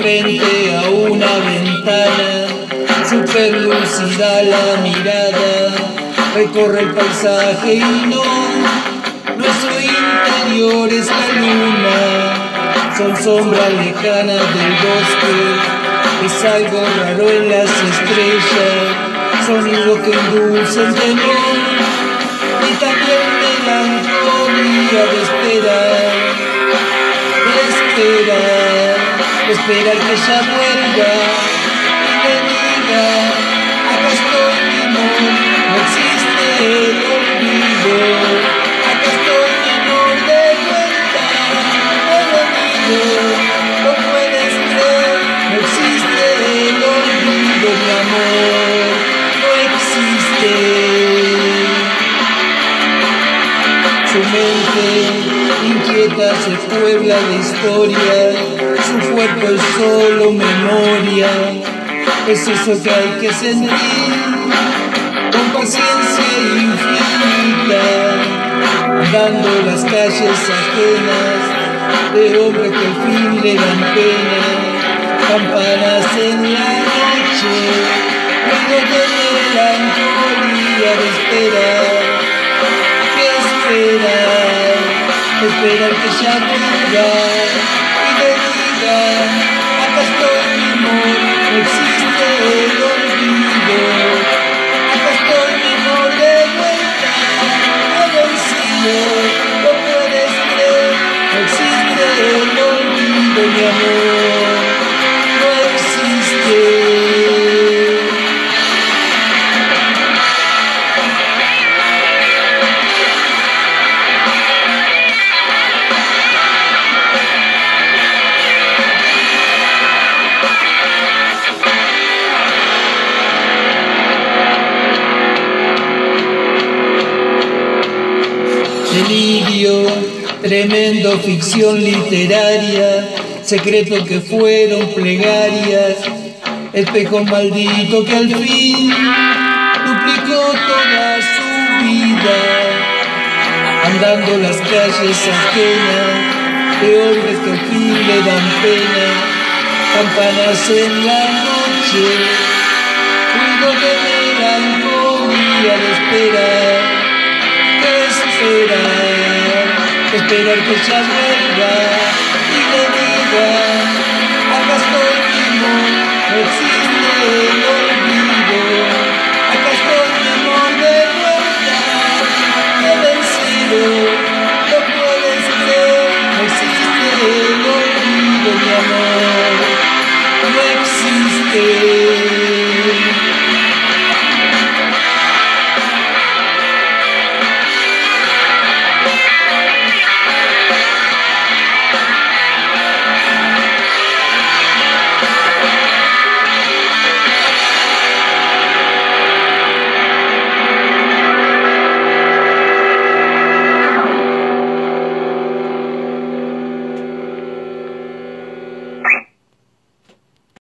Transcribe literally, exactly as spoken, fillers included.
frente a una ventana, super lúcida la mirada, recorre el paisaje y no, nuestro interior es la luna, son sombras lejanas del bosque, es algo raro en las estrellas, sonido que induce el temor y también melancolía de esperar, de esperar, de esperar que ella vuelva y me diga, acá estoy mi amor, no existe el olvido, acá estoy mi amor de vuelta, he venido, no puedes creer, no existe el olvido, mi amor, no existe. Su mente inquieta se puebla de historia, su cuerpo es solo memoria, es eso que hay que sentir, con paciencia infinita, andando las calles ajenas, de hombres que al fin le dan pena, campanas en la noche, ruido de melancolía de esperar, que esperar, esperar que ella venga y me diga, acá estoy mi amor, no existe el olvido, acá estoy mi amor de vuelta, he vencido, no puedes creer, no existe el olvido, mi amor, no existe. Delirio, tremendo ficción literaria, secretos que fueron plegarias, espejo maldito que al fin duplicó toda su vida, andando las calles ajenas, de hombres que al fin le dan pena, campanas en la noche, ruido de melancolía de esperar, esperar, esperar que ella vuelva y